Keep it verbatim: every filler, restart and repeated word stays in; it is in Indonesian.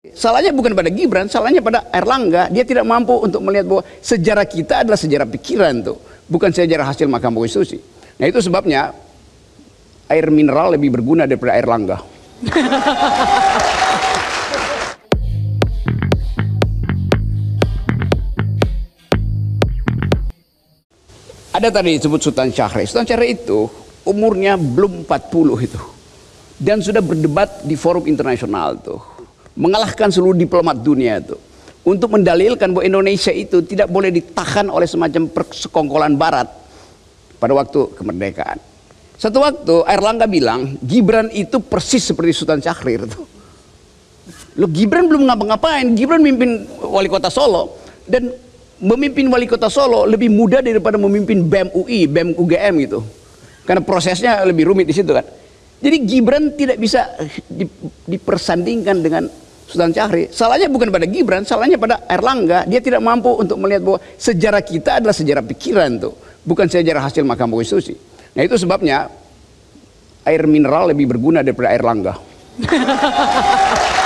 Salahnya bukan pada Gibran, salahnya pada Airlangga. Dia tidak mampu untuk melihat bahwa sejarah kita adalah sejarah pikiran tuh, bukan sejarah hasil Mahkamah Konstitusi. Nah itu sebabnya air mineral lebih berguna daripada Airlangga. Ada tadi disebut Sultan Syahrir. Sultan Syahrir itu umurnya belum empat puluh itu, dan sudah berdebat di forum internasional tuh, mengalahkan seluruh diplomat dunia itu untuk mendalilkan bahwa Indonesia itu tidak boleh ditahan oleh semacam persekongkolan Barat pada waktu kemerdekaan. Satu waktu Airlangga bilang Gibran itu persis seperti Sultan Syahrir tuh. Loh, Gibran belum ngapa-ngapain, Gibran memimpin wali kota Solo, dan memimpin wali kota Solo lebih mudah daripada memimpin B E M U I, B E M U G M gitu, karena prosesnya lebih rumit di situ kan. Jadi Gibran tidak bisa dipersandingkan dengan Sultan Syahrir. Salahnya bukan pada Gibran, salahnya pada Airlangga. Dia tidak mampu untuk melihat bahwa sejarah kita adalah sejarah pikiran tuh, bukan sejarah hasil Mahkamah Konstitusi. Nah itu sebabnya air mineral lebih berguna daripada Airlangga.